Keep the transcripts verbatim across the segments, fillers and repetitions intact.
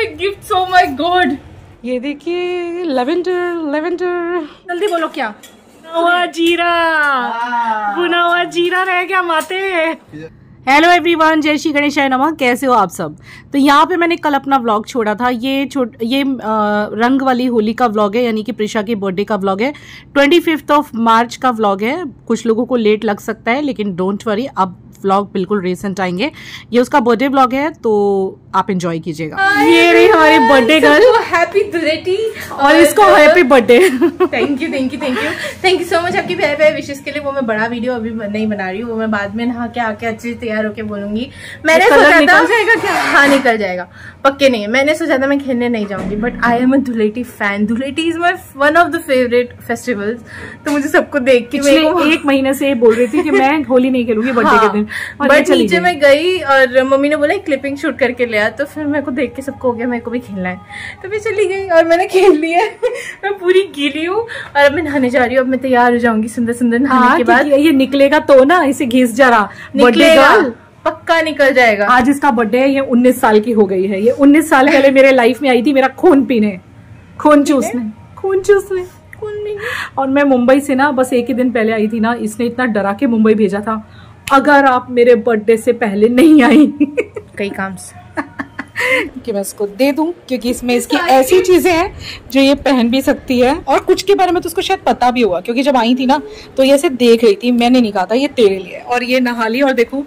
Gift, oh my God. ये देखिए lavender, lavender. जल्दी बोलो क्या? हुआ जीरा, भुना हुआ जीरा रह गया माते। हेलो एवरीवन, जय श्री गणेशाय नमः। कैसे हो आप सब? तो यहाँ पे मैंने कल अपना व्लॉग छोड़ा था। ये छोट ये आ, रंग वाली होली का व्लॉग है, यानी कि प्रिशा की बर्थडे का व्लॉग है। ट्वेंटी फिफ्थ ऑफ मार्च का व्लॉग है। कुछ लोगों को लेट लग सकता है, लेकिन डोंट वरी, अब व्लॉग बिल्कुल रिसेंट आएंगे। ये उसका बर्थडे व्लॉग है, तो आप एंजॉय कीजिएगा। ये रही हमारी बर्थडे गर्ल, हैप्पी धुलेटी, और इसको happy birthday. Thank you thank you thank you thank you so much आपकी प्यारे प्यारे विशेष के लिए। वो मैं बड़ा वीडियो अभी नहीं बना रही हूँ, वो मैं बाद में नहा के आके अच्छे से तैयार होके बोलूंगी। मैंने सोचा था निकल जाएगा क्या? हाँ निकल जाएगा, पक्के नहीं है। मैंने सोचा था मैं खेलने नहीं जाऊंगी, but I am a Dhuleti fan. Dhuleti is my one of the favourite festivals. तो मुझे सबको देख के एक महीने से बोल रही थी कि मैं होली नहीं खेलूंगी बर्थडे के दिन, बट नीचे मैं गई और मम्मी ने बोला क्लिपिंग शूट करके ले आ। तो फिर मेरे को देख के सबको हो गया मेरे को भी खेलना है, तो मैं चली गई और मैंने खेल लिया। मैं पूरी गीली हूँ और अब मैं नहाने जा रही हूँ। अब मैं तैयार हो जाऊंगी सुंदर सुंदर नहाने हाँ, के बाद। ये निकलेगा तो ना, इसे घिस जरा। निकलेगा, पक्का निकल जाएगा। आज इसका बर्थडे है। ये उन्नीस साल की हो गई है। ये उन्नीस साल पहले मेरे लाइफ में आई थी, मेरा खून पीने, खून चूसने, खून चूसने। और मैं मुंबई से ना बस एक ही दिन पहले आई थी ना, इसने इतना डरा के मुंबई भेजा था, अगर आप मेरे बर्थडे से पहले नहीं आई कई काम से कि मैं इसको दे दूं, क्योंकि इसमें इसकी ऐसी चीजें हैं जो ये पहन भी सकती है। और कुछ के बारे में तो उसको शायद पता भी होगा, क्योंकि जब आई थी ना तो ये ऐसे देख रही थी। मैंने नहीं कहा था ये तेरे लिए। और ये नहा ली, और देखो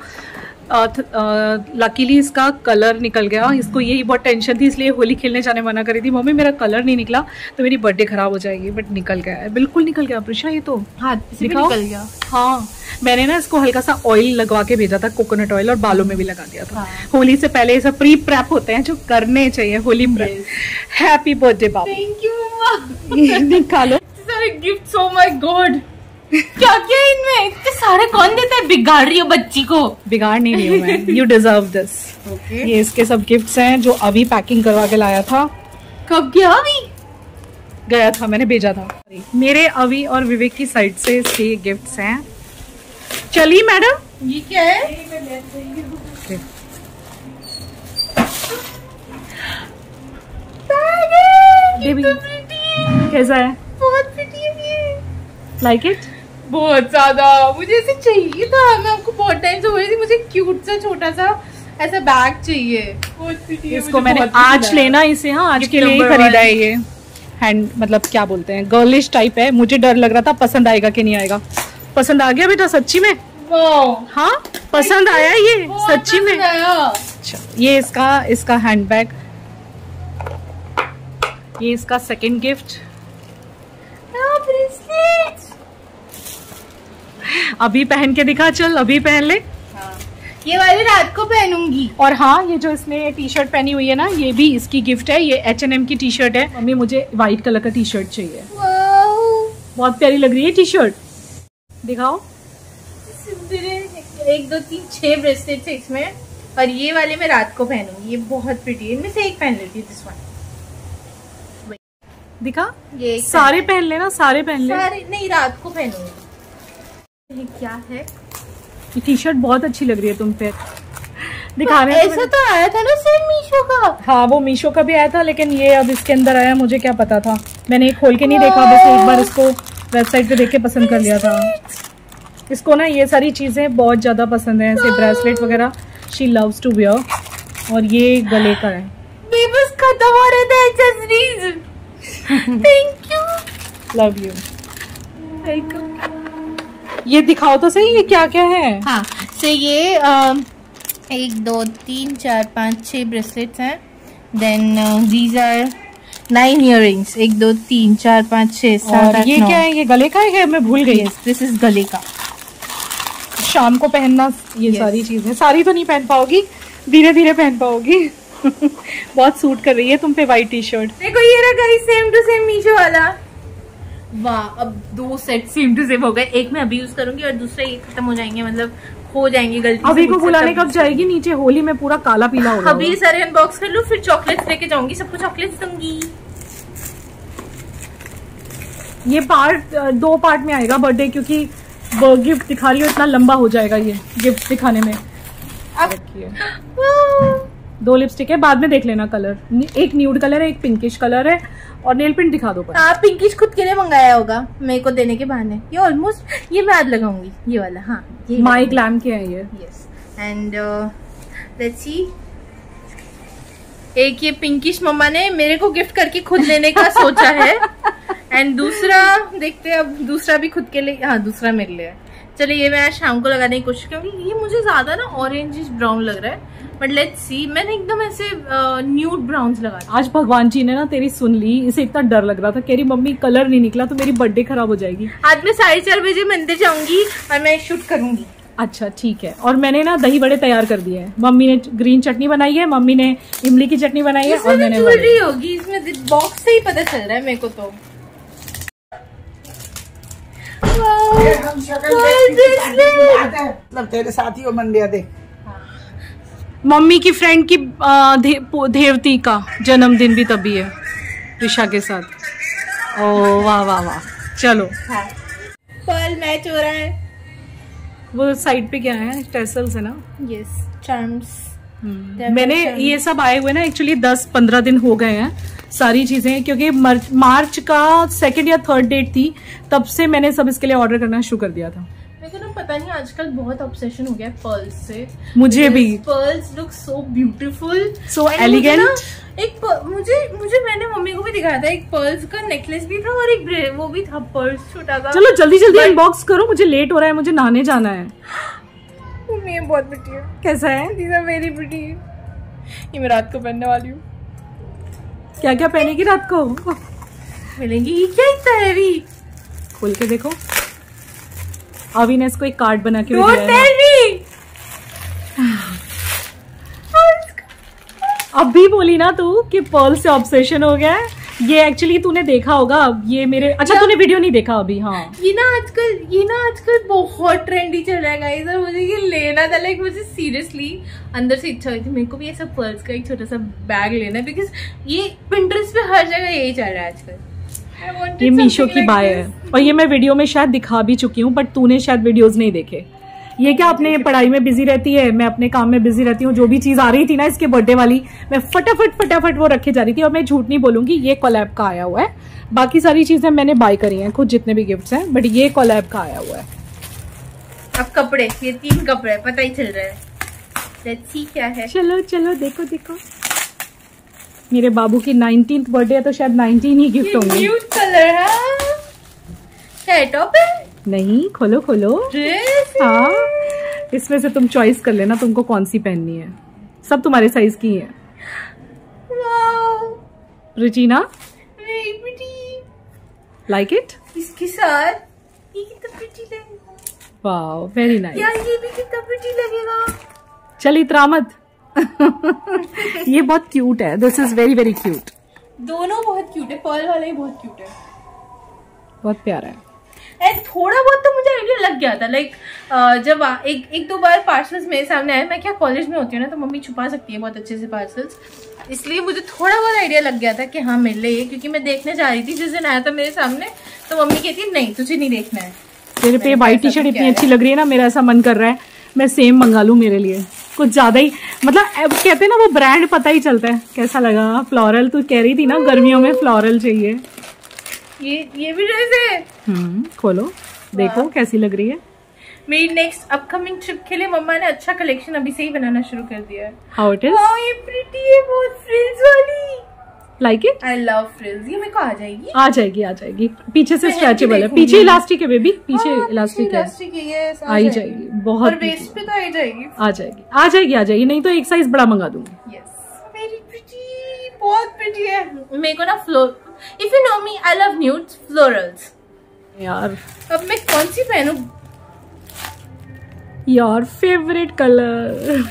लकीली इसका कलर निकल गया। इसको यही बहुत टेंशन थी, इसलिए होली खेलने जाने मना करी थी। मम्मी मेरा कलर नहीं निकला तो मेरी बर्थडे खराब हो जाएगी, बट निकल गया है, बिल्कुल निकल गया प्रिशा। ये तो हाँ निकल गया। हाँ, मैंने ना इसको हल्का सा ऑयल लगवा के भेजा था, कोकोनट ऑयल, और बालों में भी लगा दिया था। हाँ। होली से पहले ये सब प्री प्रेप होते हैं जो करने चाहिए, होली प्रेप। हैप्पी बर्थडे बाबू। Thank you. निकालो सारे गिफ्ट्स, ओ माय गॉड। क्या क्या इनमें इतने सारे कौन देता है? बिगाड़ रही हो बच्ची को। बिगाड़ नहीं रही हूँ मैं, यू डिजर्व दिस। ये इसके सब गिफ्ट्स हैं जो अभी पैकिंग करवा के लाया था। कब गया? अभी गया था, मैंने भेजा था। मेरे अभी और विवेक की साइड से इसके गिफ्ट्स हैं। चलिए मैडम, ये क्या है? कैसा है? बहुत प्रिटी है ये। Like it? बहुत ज्यादा। मुझे ऐसे चाहिए था, मैं आपको बहुत टाइम से बोल रही थी मुझे क्यूट सा छोटा सा ऐसा बैग चाहिए। बहुत प्रिटी है। इसको मैंने आज लेना, इसे हाँ आज के लिए ही खरीदा है। ये हैंड मतलब क्या बोलते हैं, गर्लिश टाइप है। मुझे डर लग रहा था पसंद आएगा कि नहीं आएगा। पसंद आ गया बेटा सच्ची में? हाँ पसंद आया ये सच्ची में? अच्छा, ये इसका इसका हैंड बैग, ये इसका सेकंड गिफ्ट। अभी पहन के दिखा, चल अभी पहन ले। हाँ। ये वाली रात को पहनूंगी। और हाँ, ये जो इसने टी शर्ट पहनी हुई है ना, ये भी इसकी गिफ्ट है। ये एच एन एम की टी शर्ट है। मम्मी मुझे व्हाइट कलर का टी शर्ट चाहिए। बहुत प्यारी लग रही है टी शर्ट, दिखाओ। एक दो तीन छह ब्रेसलेट है इसमें, और ये वाले मैं रात को पहनूंगी। ये बहुत प्रिटी है, इनमें से एक पहन लेती हूँ। दिस वन दिखा, ये सारे पहन लेना, सारे पहन ले। सारे नहीं, रात को पहनूंगी। ये क्या है? ये टी शर्ट बहुत अच्छी लग रही है तुम पे। दिखा रहे हैं ऐसा तो आया था ना सेम मीशो का। हाँ वो मीशो का भी आया था, लेकिन ये अब इसके अंदर आया। मुझे क्या पता था, मैंने ये खोल के नहीं देखा, बस एक बार इसको वेबसाइट पे देख के पसंद कर लिया था। इसको ना ये सारी चीजें बहुत ज्यादा पसंद है, ऐसे ब्रेसलेट वगैरह शी लव्स टू वियर। और ये गले का है। बस खत्म हो रहे थे accessories. Thank you, love you. ये दिखाओ तो सही, ये क्या क्या है? हाँ से ये आ, एक दो तीन चार पाँच छह ब्रेसलेट्स हैं। Then these are nine earrings. एक दो तीन चार पाँच छह सात आठ। ये क्या है? ये गले का है, मैं भूल गई। दिस इज गले का। शाम को पहनना ये yes. सारी चीजें। सारी तो नहीं पहन पाओगी, धीरे धीरे पहन पाओगी। बहुत सूट कर रही है तुम पे वाइट टी शर्ट। देखो ये रहा सेम टू सेम मीशो वाला। वाह, अब दो सेट सेम टू सेम हो गए। एक मैं अभी यूज करूंगी और दूसरा ये खत्म हो जाएंगे, मतलब हो जाएंगे गलती। अभी को बुलाने कब जाएगी नीचे? होली में पूरा काला पीला होगा। अभी सारे अनबॉक्स कर लो, फिर चॉकलेट्स लेके जाऊंगी, सबको चॉकलेट्स दूंगी। ये पार्ट दो पार्ट में आएगा बर्थडे, क्योंकि गिफ्ट दिखा रही हो इतना लंबा हो जाएगा ये गिफ्ट दिखाने में। अब दो लिपस्टिक है, बाद में देख लेना कलर। एक न्यूड कलर है, एक पिंकिश कलर है, और नेल पेंट दिखा दो। हाँ, पिंकिश खुद के लिए मंगाया होगा मेरे को देने के बहाने। ये ऑलमोस्ट ये मैं आज लगाऊंगी, ये वाला। हाँ, ये माई ग्लैम के है ये। Yes, and let's see. एक ये पिंकिश मम्मा ने मेरे को गिफ्ट करके खुद लेने का सोचा है, एंड दूसरा देखते हैं अब, दूसरा भी खुद के लिए। हाँ, दूसरा मेरे लिए। चलिए, ये मैं आज शाम को लगाने की कोशिश करूंगी। ये मुझे ज्यादा ना ऑरेंज ब्राउन लग रहा है, बट लेट्स सी। मैंने एकदम ऐसे न्यूड ब्राउन लगा। आज भगवान जी ने ना तेरी सुन ली। इसे इतना डर लग रहा था, कह रही मम्मी कलर नहीं निकला तो मेरी बर्थडे खराब हो जाएगी। आज मैं साढ़े चार बजे मंदिर जाऊंगी और मैं शूट करूंगी। अच्छा ठीक है। और मैंने ना दही बड़े तैयार कर दिए हैं। मम्मी ने ग्रीन चटनी बनाई है, मम्मी ने इमली की चटनी बनाई है, और मैंने ज्वेलरी होगी इसमें, बॉक्स से ही पता चल रहा है मेरे को तो। मतलब तेरे साथी हो मन लिया देख। मम्मी की फ्रेंड की धे, देवती का जन्मदिन भी तभी है ऋषा के साथ। ओ वाह वाह वाह। चलो, पर्ल मैच हो रहा है। वो साइड पे क्या है, टेसल्स है ना। Yes, charms. मैंने ये सब आए हुए ना एक्चुअली दस पंद्रह दिन हो गए हैं सारी चीजें, क्योंकि मार्च का सेकंड या थर्ड डेट थी, तब से मैंने सब इसके लिए ऑर्डर करना शुरू कर दिया था। मेरे को ना पता नहीं आजकल बहुत ऑब्सेशन हो गया है पर्ल्स से। मुझे भी। Pearls look so beautiful, so elegant. एक मुझे मुझे मैंने मम्मी को भी दिखाया था, एक पर्ल्स का नेकलेस भी था और एक वो भी था पर्ल्स छोटा सा। चलो जल्दी जल्दी अनबॉक्स करो, मुझे लेट हो रहा है, मुझे नहाने जाना है। मम्मी ये बहुत प्रिटी है। कैसा है? These are very pretty. ये मैं रात को पहनने वाली हूँ। क्या क्या पहनेगी रात को? मिलेंगी। ये क्या इतना हैवी? खोल के देखो। अभी ने इसको एक कार्ड बना के दिया है। अब भी बोली ना तू कि पर्ल से ऑब्सेशन हो गया है। ये एक्चुअली तूने देखा होगा, ये मेरे अच्छा तूने वीडियो नहीं देखा अभी। हाँ, ये ना आजकल ये ना आजकल बहुत ट्रेंडी चल रहा है गाइस, और मुझे ये लेना था। लाइक मुझे सीरियसली अंदर से इच्छा हुई थी मेरे को भी ऐसा पर्ल्स का एक छोटा सा बैग लेना है, बिकॉज ये पिंटरेस्ट पे हर जगह यही चल रहा है आजकल। ये मीशो की बाय है, और ये मैं वीडियो में शायद दिखा भी चुकी हूँ, बट तूने शायद वीडियोज नहीं देखे। ये क्या अपने पढ़ाई में बिजी रहती है, मैं अपने काम में बिजी रहती हूँ। जो भी चीज आ रही थी ना इसके बर्थडे वाली, मैं फटाफट फटाफट वो रखे जा रही थी। और मैं झूठ नहीं बोलूंगी, ये कोलैब का आया हुआ है। बाकी सारी चीजें मैंने बाय करी हैं खुद, जितने भी गिफ्ट्स हैं, बट ये कोलैब का आया हुआ है। अब कपड़े, ये तीन कपड़े पता ही चल रहा है। लेट्स सी क्या है। चलो चलो देखो देखो। मेरे बाबू की नाइनटीन्थ बर्थडे है, तो शायद नाइनटीन ही गिफ्ट होंगे। क्यूट कलर है। क्या है, टॉप है? नहीं, खोलो खोलो। हाँ, इसमें से तुम चॉइस कर लेना तुमको कौन सी पहननी है। सब तुम्हारे साइज की है। Ruchina, like it? इसके साथ ये कितना प्रिटी लगेगा। Wow, very nice. यार ये भी कितना प्रिटी लगेगा। चल इतरा मत। ये बहुत क्यूट है। This is very very cute. दोनों बहुत क्यूट है, पर्ल वाला ही बहुत क्यूट है, बहुत प्यारा है। एंड थोड़ा बहुत तो मुझे आइडिया लग गया था। लाइक जब आ, एक एक दो बार पार्सल्स मेरे सामने आए। मैं क्या कॉलेज में होती हूँ ना, तो मम्मी छुपा सकती है बहुत अच्छे से पार्सल्स, इसलिए मुझे थोड़ा बहुत आइडिया लग गया था कि हाँ मिल रही है। क्योंकि मैं देखने जा रही थी जिस दिन आया था मेरे सामने, तो मम्मी कहती नहीं तुझे नहीं देखना है। तेरे पे व्हाइट टी शर्ट इतनी अच्छी लग रही है ना, मेरा ऐसा मन कर रहा है मैं सेम मंगा लूं मेरे लिए। कुछ ज्यादा ही मतलब कहते हैं ना वो ब्रांड पता ही चलता है। कैसा लगा? फ्लोरल तू कह रही थी ना गर्मियों में फ्लोरल चाहिए। ये ये भी ड्रेस है। हम्म, खोलो देखो कैसी लग रही है। मेरी नेक्स्ट अपकमिंग ट्रिप के लिए मम्मा ने अच्छा कलेक्शन अभी से ही बनाना शुरू कर दिया है। How it is? वाओ, ये प्रिटी है बहुत, फ्रिल्स वाली। Like it? I love frills. ये मेरे को आ जाएगी आ जाएगी आ जाएगी। पीछे से स्ट्रेचेबल है, पीछे इलास्टिक है बेबी, पीछे इलास्टिक है, आ ही जाएगी। बहुत वेस्ट पे तो आ जाएगी। आ जाएगी आ जाएगी आ जाएगी नहीं तो एक साइज बड़ा मंगा दूंगी। यस, वेरी प्रिटी, बहुत प्रिटी है। मेरे को ना floor, if you know me, I love nudes, florals. यार अब मैं कौन सी पहनूं? Your favourite colour.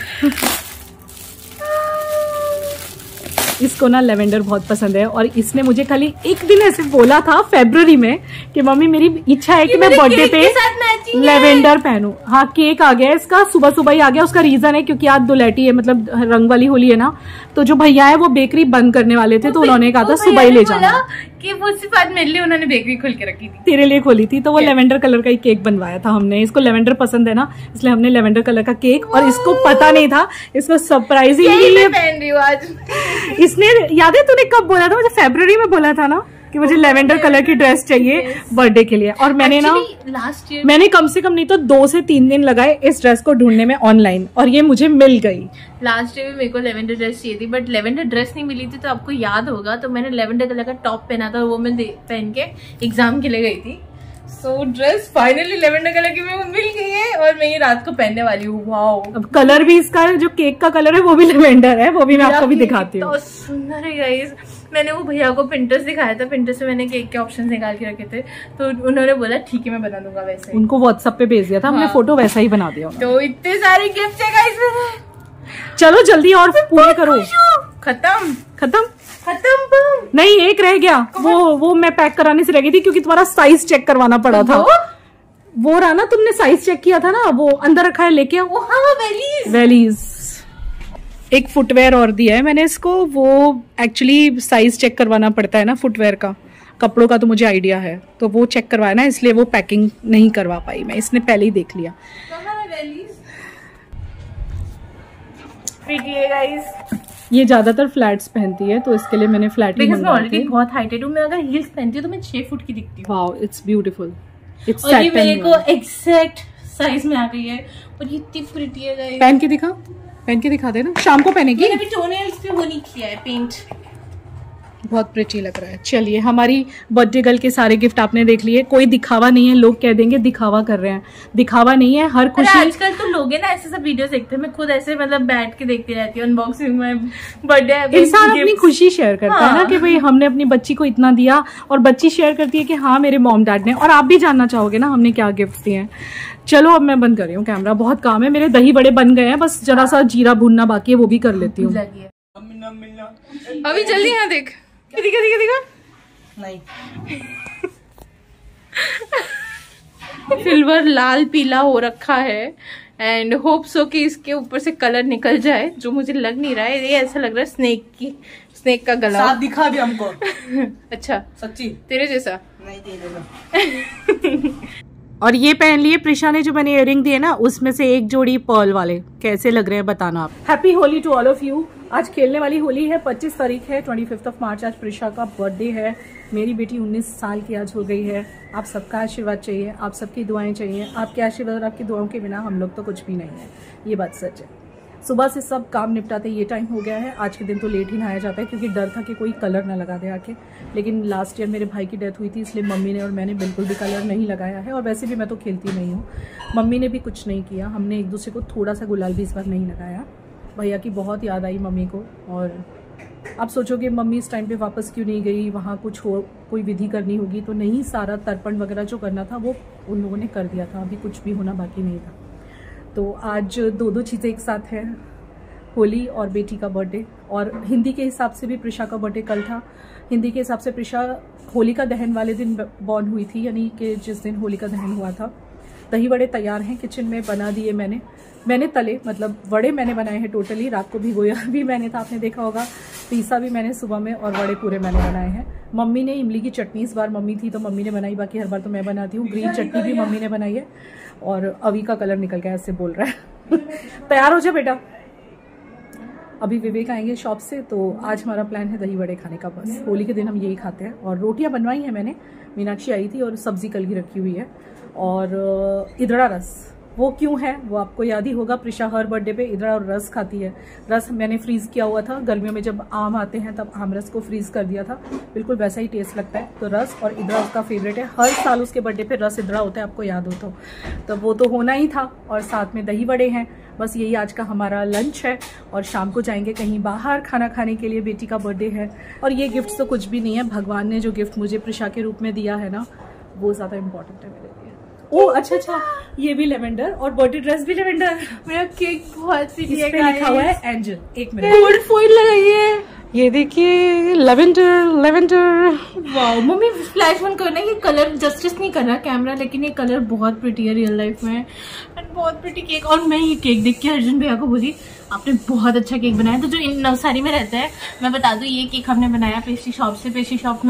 इसको ना लेवेंडर बहुत पसंद है, और इसने मुझे खाली एक दिन ऐसे बोला था फरवरी में कि मम्मी मेरी इच्छा है कि मैं बर्थडे पे लेवेंडर पहनूं। हाँ, केक आ गया इसका, सुबह सुबह ही आ गया। उसका रीजन है क्योंकि आज दुलेटी है, मतलब रंग वाली होली है ना, तो जो भैया है वो बेकरी बंद करने वाले थे, तो उन्होंने कहा था सुबह ही ले जाना। कि वो सिर्फ आज मेरे लिए उन्होंने बेकरी खोल के रखी थी, तेरे लिए खोली थी। तो वो लेवेंडर कलर का ही केक बनवाया था हमने, इसको लेवेंडर पसंद है ना, इसलिए हमने लेवेंडर कलर का केक, और इसको पता नहीं था, इसको सरप्राइजिंगली पहन रही हूँ आज। इसने, याद है तूने कब बोला था मुझे? फरवरी में बोला था ना कि मुझे लेवेंडर कलर की ड्रेस चाहिए बर्थडे के लिए, और मैंने ना लास्ट ईयर मैंने कम से कम नहीं तो दो से तीन दिन लगाए इस ड्रेस को ढूंढने में ऑनलाइन, और ये मुझे मिल गई। लास्ट ईयर में मेरे को लेवेंडर ड्रेस चाहिए थी, बट लेवेंडर ड्रेस नहीं मिली थी, तो आपको याद होगा तो मैंने लेवेंडर कलर का टॉप पहना था, वो मैं पहन के एग्जाम के लिए गई थी। So dress finally lavender colour की मेरे को मिल गई है, और मैं ये रात को पहनने वाली हूँ। वाओ, अब कलर भी इसका जो केक का कलर है वो भी लेवेंडर है, वो भी मैं आपको भी दिखाती हूँ। सुंदर है गाइस। मैंने वो भैया को पिंटरेस्ट दिखाया था, पिंटरेस्ट में मैंने केक के ऑप्शन निकाल के रखे थे, तो उन्होंने बोला ठीक है मैं बना दूंगा वैसे ही। उनको व्हाट्सएप पे भेज दिया था हमने, फोटो वैसा ही बना दिया। तो इतने सारे गिफ्ट है गाइस मेरे। चलो जल्दी और पूरे करो। खत्म खत्म खत्म नहीं, एक रह गया, वो वो मैं पैक कराने से रह गई थी क्योंकि तुम्हारा साइज चेक करवाना पड़ा था। वो रहा ना, तुमने साइज चेक किया था ना, वो अंदर रखा है, लेके आओ। हाँ, वेलीज वेलीज एक फुटवेयर और दिया है मैंने इसको, वो एक्चुअली साइज चेक करवाना पड़ता है ना फुटवेयर का, कपड़ों का तो मुझे आइडिया है, तो वो चेक करवाया ना, इसलिए वो पैकिंग नहीं करवा पाई मैं, इसने पहले ही देख लिया। ये ज्यादातर फ्लैट्स पहनती है, तो इसके लिए मैंने फ्लैट ही मंगवाया। ऑलरेडी बहुत हाइटेड हूँ मैं, अगर हील्स पहनती हूँ तो मैं छह फुट की दिखती हूँ। वाओ, इट्स ब्यूटीफुल, इट्स और ये मेरे को एग्जैक्ट साइज में आ गई है, और ये इतनी प्रिटी है गाइस। पहन के दिखा, पहन के दिखा देना, शाम को पहनेगी। मैंने अभी टोनल्स पे वो नहीं किया है पेंट, बहुत प्रिटी लग रहा है। चलिए, हमारी बर्थडे गर्ल के सारे गिफ्ट आपने देख लिए, कोई दिखावा नहीं है, लोग कह देंगे दिखावा कर रहे हैं, दिखावा नहीं है, हर खुशी। आजकल तो लोग है ना ऐसे सब वीडियोस देखते हैं, मैं खुद ऐसे मतलब बैठ के देखती रहती हूँ अनबॉक्सिंग में, बर्थडे इंसान अपनी खुशी शेयर करता हाँ। है ना, कि भाई हमने अपनी बच्ची को इतना दिया, और बच्ची शेयर करती है कि हाँ मेरे मॉम डैड ने, और आप भी जानना चाहोगे ना हमने क्या गिफ्ट दिए हैं। चलो अब मैं बंद कर रही हूँ कैमरा, बहुत काम है, मेरे दही बड़े बन गए हैं, बस जरा सा जीरा भूनना बाकी है, वो भी कर लेती हूँ। अभी जल्दी यहाँ देख, दिखा दिखा दिखा नहीं सिल्वर लाल पीला हो रखा है, एंड होप सो कि इसके ऊपर से कलर निकल जाए, जो मुझे लग नहीं रहा है। ये ऐसा लग रहा है स्नेक की, स्नेक का गला साथ दिखा भी हमको। अच्छा सच्ची तेरे जैसा नहीं, तेरे और ये पहन लिए प्रिशा ने, जो मैंने इयररिंग दिए ना उसमें से एक जोड़ी पर्ल वाले, कैसे लग रहे हैं बताना आप। Happy Holi to all of you. आज खेलने वाली होली है, पच्चीस तारीख है, पच्चीस ऑफ मार्च, आज प्रिशा का बर्थडे है। मेरी बेटी उन्नीस साल की आज हो गई है। आप सबका आशीर्वाद चाहिए, आप सबकी दुआएं चाहिए। आपके आशीर्वाद और आपकी दुआओं के बिना हम लोग तो कुछ भी नहीं है, ये बात सच है। सुबह से सब काम निपटाते ये टाइम हो गया है। आज के दिन तो लेट ही नहाया जाता है क्योंकि डर था कि कोई कलर ना लगा दे आके, लेकिन लास्ट ईयर मेरे भाई की डेथ हुई थी, इसलिए मम्मी ने और मैंने बिल्कुल भी कलर नहीं लगाया है, और वैसे भी मैं तो खेलती नहीं हूँ। मम्मी ने भी कुछ नहीं किया, हमने एक दूसरे को थोड़ा सा गुलाल भी इस बार नहीं लगाया। भैया की बहुत याद आई मम्मी को, और आप सोचोगे मम्मी इस टाइम पे वापस क्यों नहीं गई, वहाँ कुछ हो, कोई विधि करनी होगी, तो नहीं, सारा तर्पण वगैरह जो करना था वो उन लोगों ने कर दिया था, अभी कुछ भी होना बाकी नहीं था। तो आज दो दो चीज़ें एक साथ हैं, होली और बेटी का बर्थडे। और हिंदी के हिसाब से भी प्रिशा का बर्थडे कल था। हिंदी के हिसाब से प्रिशा होलिका दहन वाले दिन बॉर्न हुई थी, यानी कि जिस दिन होलिका दहन हुआ था। दही वड़े तैयार हैं, किचन में बना दिए मैंने मैंने तले, मतलब वड़े मैंने बनाए हैं टोटली। रात को भिगोया भी मैंने था, आपने देखा होगा। पीसा भी मैंने सुबह में, और वड़े पूरे मैंने बनाए हैं। मम्मी ने इमली की चटनी, इस बार मम्मी थी तो मम्मी ने बनाई, बाकी हर बार तो मैं बनाती हूँ। ग्रीन चटनी भी मम्मी ने बनाई है, और अभी का कलर निकल गया ऐसे बोल रहा है। तैयार हो जा बेटा, अभी विवेक आएंगे शॉप से, तो आज हमारा प्लान है दही वड़े खाने का। बस होली के दिन हम यही खाते हैं। और रोटियां बनवाई हैं मैंने, मीनाक्षी आई थी, और सब्जी कल की रखी हुई है। और इदड़ा रस, वो क्यों है वो आपको याद ही होगा, प्रिशा हर बर्थडे पे इदड़ा और रस खाती है। रस मैंने फ्रीज किया हुआ था, गर्मियों में जब आम आते हैं तब आम रस को फ्रीज कर दिया था, बिल्कुल वैसा ही टेस्ट लगता है। तो रस और इदड़ा उसका फेवरेट है, हर साल उसके बर्थडे पे रस इदड़ा होता है, आपको याद हो तो। तो वो तो होना ही था, और साथ में दही वड़े हैं। बस यही आज का हमारा लंच है, और शाम को जाएंगे कहीं बाहर खाना खाने के लिए, बेटी का बर्थडे है। और ये गिफ्ट तो कुछ भी नहीं है, भगवान ने जो गिफ्ट मुझे प्रिशा के रूप में दिया है ना, वो ज्यादा इम्पोर्टेंट है मेरे लिए। ओ अच्छा अच्छा, ये भी लेवेंडर, और बर्थडे ड्रेस भी लेवेंडर। मेरा केक बहुत सी लिखा हुआ है एंजल। एक मिनट, गोल्ड फॉइल लगाई है, ये देखिए, लेवेंडर लेवेंडर। वाओ मम्मी, फ्लैश ऑन करना, ये कलर जस्टिस नहीं कर रहा कैमरा, लेकिन ये कलर बहुत प्रिटी है रियल लाइफ में, एंड बहुत प्रिटी केक। और मैं ये केक देख के अर्जुन भैया को बोली, आपने बहुत अच्छा केक बनाया। तो जो नवसारी में रहता है, मैं बता दूं, ये केक हमने बनाया पेस्ट्री शॉप से। पेस्ट्री शॉप में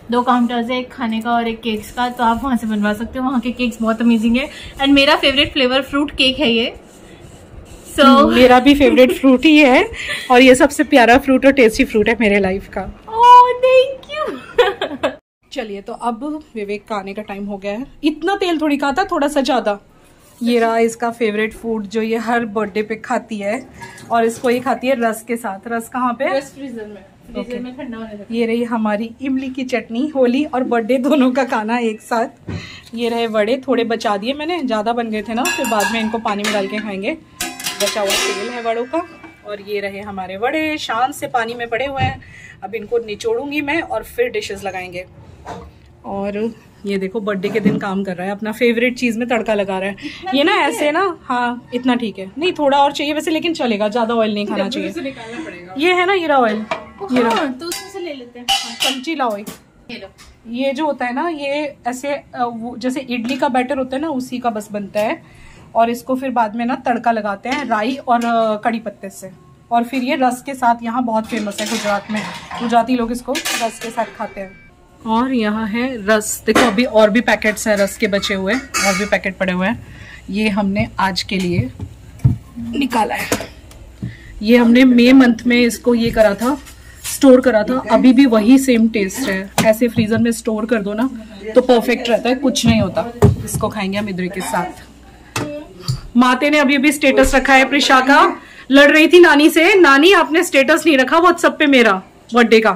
दो काउंटर्स है, एक खाने का और एक केक्स का, तो आप वहां से बनवा सकते हो। वहाँ के केक्स बहुत अमेजिंग है एंड मेरा फेवरेट फ्लेवर फ्रूट केक है ये। सो so, मेरा भी फेवरेट फ्रूट ही है और ये सबसे प्यारा फ्रूट और टेस्टी फ्रूट है मेरे लाइफ का। Oh thank you. चलिए तो अब विवेक का आने का टाइम हो गया है। इतना तेल थोड़ी खाता, थोड़ा सा ज्यादा। ये रहा इसका फेवरेट फूड जो ये हर बर्थडे पे खाती है और इसको ये खाती है रस के साथ। रस कहाँ पे? रस फ्रीजर में, फ्रीजर में ठंडा होने लगा। ये रही हमारी इमली की चटनी, होली और बर्थडे दोनों का खाना एक साथ। ये रहे वड़े, थोड़े बचा दिए मैंने, ज्यादा बन गए थे ना, फिर बाद में इनको पानी में डाल के खाएंगे। बचा हुआ तेल है वड़ों का। और ये रहे हमारे वड़े, शान से पानी में पड़े हुए हैं। अब इनको निचोड़ूंगी मैं और फिर डिशेस लगाएंगे। और ये देखो बर्थडे के दिन काम कर रहा है, अपना फेवरेट चीज में तड़का लगा रहा है। ये ना ऐसे ना, हाँ इतना ठीक है, नहीं थोड़ा और चाहिए वैसे, लेकिन चलेगा, ज्यादा ऑयल नहीं खाना चाहिए। ये है ना ये रहा ऑयल, ये रहा, तो उसमें से ले लेते हैं। चमची लाओ। ये लो। ये जो होता है ना, ये ऐसे जैसे इडली का बैटर होता है ना, उसी का बस बनता है। और इसको फिर बाद में ना तड़का लगाते हैं राई और कड़ी पत्ते से। और फिर ये रस के साथ यहाँ बहुत फेमस है गुजरात में, गुजराती लोग इसको रस के साथ खाते हैं। और यहाँ है रस, देखो अभी और भी पैकेट्स हैं रस के बचे हुए, और भी पैकेट पड़े हुए हैं। ये हमने आज के लिए निकाला है। ये हमने मई मंथ में इसको ये करा था, स्टोर करा था। अभी भी वही सेम टेस्ट है। ऐसे फ्रीजर में स्टोर कर दो ना तो परफेक्ट रहता है, कुछ नहीं होता। इसको खाएंगे हम इडली के साथ। माते ने अभी अभी स्टेटस रखा है प्रिशा का, लड़ रही थी नानी से, नानी आपने स्टेटस नहीं रखा व्हाट्सएप पे मेरा बर्थडे का।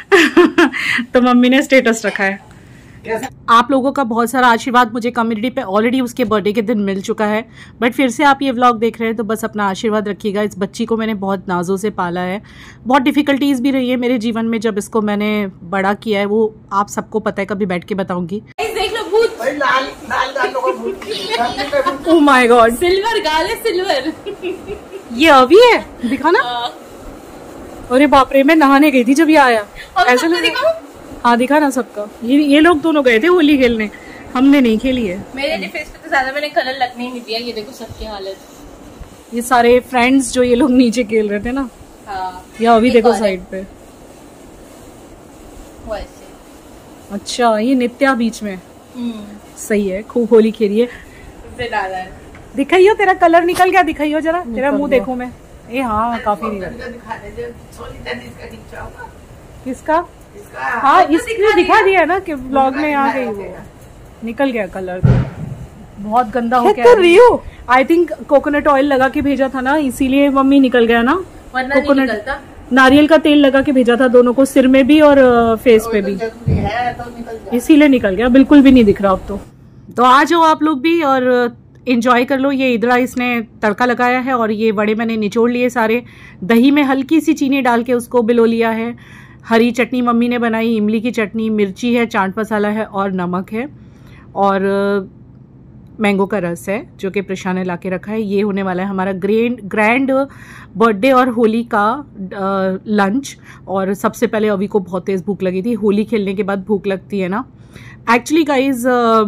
तो मम्मी ने स्टेटस रखा है। आप लोगों का बहुत सारा आशीर्वाद मुझे कम्युनिटी पे ऑलरेडी उसके बर्थडे के दिन मिल चुका है, बट फिर से आप ये व्लॉग देख रहे हैं तो बस अपना आशीर्वाद रखिएगा। इस बच्ची को मैंने बहुत नाजों से पाला है, बहुत डिफिकल्टीज भी रही है मेरे जीवन में जब इसको मैंने बड़ा किया है, वो आप सबको पता है, कभी बैठ के बताऊंगी। ओह माय गॉड, सिल्वर गाल है, सिल्वर। ये अभी है, दिखा ना। अरे बाप रे, मैं नहाने गई थी जब ये आया। ऐसे लगा, हाँ दिखा ना सबका। ये ये लोग दोनों गए थे होली खेलने, हमने नहीं खेली है। मेरे फेस पे तो ज्यादा मैंने कलर लगने ही नहीं दिया। ये देखो सबकी हालत, ये सारे फ्रेंड्स जो ये लोग नीचे खेल रहे थे ना। हाँ, या अभी देखो साइड पे। वैसे अच्छा, ये नित्या बीच में। सही है, खूब होली खेली है। दिखाइयो तेरा कलर निकल गया, दिखाइयो जरा, तेरा मुंह देखो मैं। ए हाँ काफी निकल। किसका? हाँ इसने दिखा दिया ना कि व्लॉग में आ गई, वो निकल गया कलर, बहुत गंदा हो गया। आई थिंक कोकोनट ऑयल लगा के भेजा था ना, इसीलिए मम्मी निकल गया ना। कोकोनट नारियल का तेल लगा के भेजा था दोनों को, सिर में भी और फेस पे भी, इसीलिए निकल गया। बिल्कुल भी नहीं दिख रहा अब तो। तो आ जाओ आप लोग भी और एंजॉय कर लो। ये इधरा इसने तड़का लगाया है और ये बड़े मैंने निचोड़ लिए सारे। दही में हल्की सी चीनी डाल के उसको बिलो लिया है। हरी चटनी मम्मी ने बनाई, इमली की चटनी, मिर्ची है, चाट मसाला है और नमक है, और मैंगो का रस है जो कि प्रशा ने ला के रखा है। ये होने वाला है हमारा ग्रैंड ग्रैंड बर्थडे और होली का लंच। और सबसे पहले अभी को बहुत तेज़ भूख लगी थी। होली खेलने के बाद भूख लगती है ना। एक्चुअली गाइज,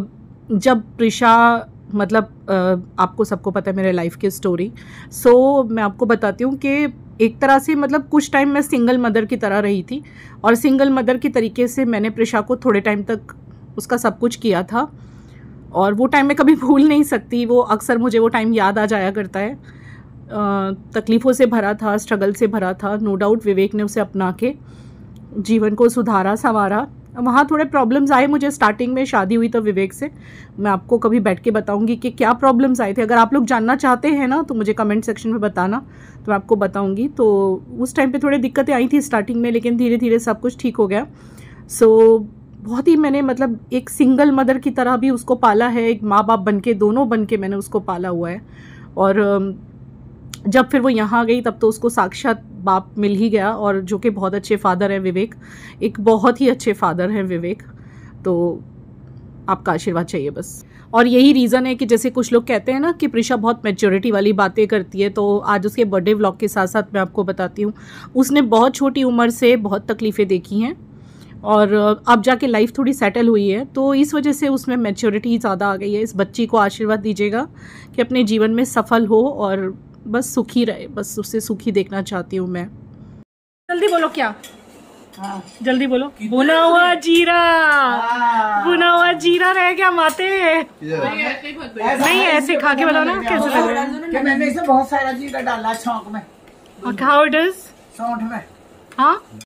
जब प्रशा मतलब uh, आपको सबको पता है मेरे लाइफ की स्टोरी, सो so, मैं आपको बताती हूँ कि एक तरह से मतलब कुछ टाइम मैं सिंगल मदर की तरह रही थी, और सिंगल मदर की तरीके से मैंने प्रशा को थोड़े टाइम तक उसका सब कुछ किया था, और वो टाइम मैं कभी भूल नहीं सकती। वो अक्सर मुझे वो टाइम याद आ जाया करता है। तकलीफ़ों से भरा था, स्ट्रगल से भरा था। नो डाउट विवेक ने उसे अपना के जीवन को सुधारा, संवारा। वहाँ थोड़े प्रॉब्लम्स आए मुझे स्टार्टिंग में, शादी हुई तो विवेक से। मैं आपको कभी बैठ के बताऊंगी कि क्या प्रॉब्लम्स आए थे। अगर आप लोग जानना चाहते हैं ना तो मुझे कमेंट सेक्शन में बताना, तो मैं आपको बताऊंगी। तो उस टाइम पे थोड़ी दिक्कतें आई थी स्टार्टिंग में, लेकिन धीरे धीरे सब कुछ ठीक हो गया। सो so, बहुत ही मैंने मतलब एक सिंगल मदर की तरह भी उसको पाला है, एक माँ बाप बन के, दोनों बन के मैंने उसको पाला हुआ है। और जब फिर वो यहाँ गई तब तो उसको साक्षात बाप मिल ही गया, और जो कि बहुत अच्छे फादर हैं विवेक, एक बहुत ही अच्छे फादर हैं विवेक। तो आपका आशीर्वाद चाहिए बस। और यही रीज़न है कि जैसे कुछ लोग कहते हैं ना कि प्रिशा बहुत मैच्योरिटी वाली बातें करती है, तो आज उसके बर्थडे व्लॉग के साथ साथ मैं आपको बताती हूँ, उसने बहुत छोटी उम्र से बहुत तकलीफ़ें देखी हैं, और अब जाके लाइफ थोड़ी सेटल हुई है, तो इस वजह से उसमें मैच्योरिटी ज़्यादा आ गई है। इस बच्ची को आशीर्वाद दीजिएगा कि अपने जीवन में सफल हो और बस सुखी रहे, बस उसे सुखी देखना चाहती हूँ मैं। जल्दी बोलो क्या? हाँ। जल्दी बोलो। भुना हुआ जीरा, भुना हुआ जीरा रह गया माते। नहीं ऐसे खा के बताओ ना कैसे लग रहा है। मैंने इसे बहुत सारा जीरा डाला छौंक में। How it is? सौंठ में। हाँ